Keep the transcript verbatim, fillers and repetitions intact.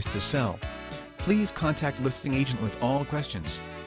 price to sell. Please contact listing agent with all questions.